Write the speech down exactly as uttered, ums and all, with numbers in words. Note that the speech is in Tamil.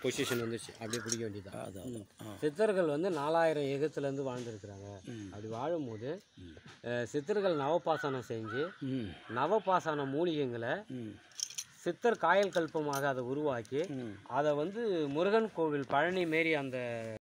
பொசிஷன் வந்துச்சு, அப்படியே பிடிக்க வேண்டியது. அதான் சித்தர்கள் வந்து நாலாயிரம் யுகத்துலேருந்து வாழ்ந்துருக்குறாங்க. அப்படி வாழும்போது சித்தர்கள் நவபாசனம் செஞ்சு நவபாசன மூலிகைங்களை சித்தர் காயல் கல்பமாக அதை உருவாக்கி அதை வந்து முருகன் கோவில் பழனி மாரி அந்த